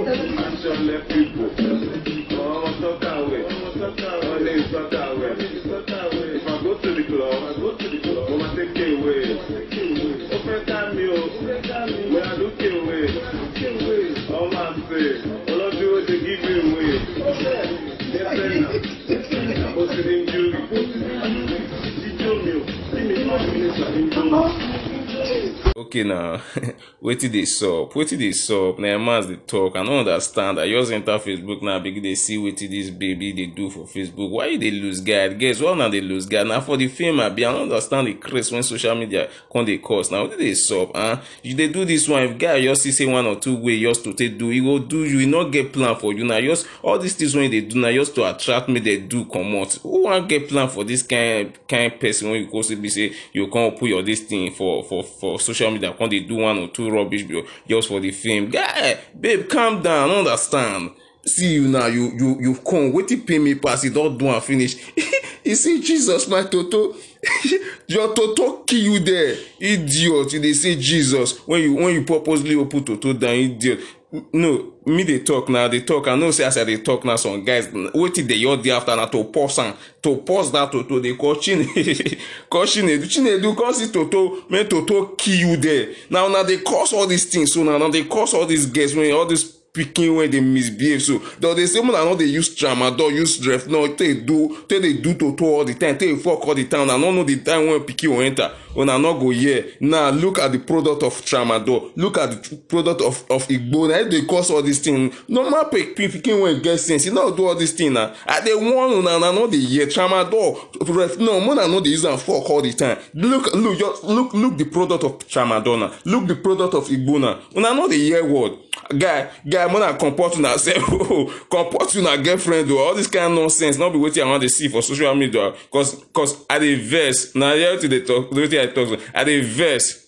Actually, people. I'm talk away. Always talk away. If I go to the club, I'ma take it away. Open time, when I look away. All my say, all of you they give me away. I'm posted injury. Okay now, wetin dey sup? Na man's dey talk. I don't understand. I just enter Facebook now, begin dey see wetin this baby they do for Facebook. Why you dey lose guard? Guess what now they lose guard? Now for the fame I don't understand the craze when social media come dey cause. Now what dey sup? You dey do this one. If guy just see say one or two way just to take do, he go do you. He not get plan for you now. Just all these things when they do now just to attract me, they do come out. Who want get plan for this kind person when you go see be say you can't put your this thing for social media? When they do one or two rubbish just for the fame, guy, babe, calm down. I understand. See you now, you come. Wait till pay me pass. It don't do and finish. You see, Jesus, my Toto, your Toto kill you there, idiot. They say Jesus when you purposely open Toto down, idiot. No, me they talk now. They talk. I know say as they talk now. Some guys wait till they day after now to pause that Toto. They call Chinedu. Chinedu cause it Toto. Man, Toto kill you there. Now they cause all these things. So now they cause all these guys when all this picking when they misbehave. So though they say when I know they use tramadol, use ref. No, they do Toto all the time. They fuck all the time. I don't know the time when picking will enter. When I not go here. Now look at the product of tramadol. Look at the product of Igbo. Now they cause all these things. Normal picking when get sense. You know do all these things now. I they want now. I know they hear tramadol. Ref. No, more I know they use and fuck all the time. Look the product of tramadol now. Look the product of Igbo now. When I know they hear word. Guy, when I comport to say, comport to my girlfriend or all this kind of nonsense, not be waiting I want to see for social media, cause I dey verse. Now here to the talk, I dey verse.